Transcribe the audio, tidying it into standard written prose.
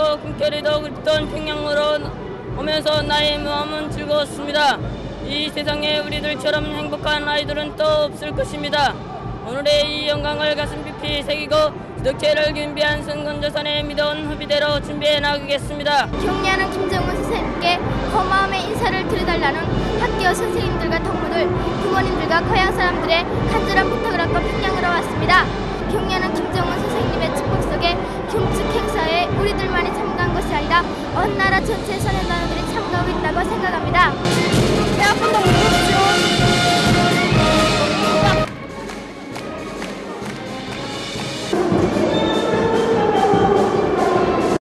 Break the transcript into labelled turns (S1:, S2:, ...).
S1: 행복하고 꿈결이 더 그립던 평양으로 오면서 나의 마음은 즐거웠습니다. 이 세상에 우리들처럼 행복한 아이들은 또 없을 것입니다. 오늘의 이 영광을 가슴 깊이 새기고 득회를 준비한 승건조선의 믿어온 후비대로 준비해 나가겠습니다.
S2: 경례하는 김정은 선생님께 고마움의 인사를 드려달라는 학교 선생님들과 동무들, 부모님들과 고향 사람들의 간절한 부탁을 안고 평양으로 왔습니다. 경례하는 김정은 선생님의 축복 속에 경축 행사에 우리들만이 참가한 것이 아니라 온 나라 전체 선현단원들이 참가하고 있다고 생각합니다.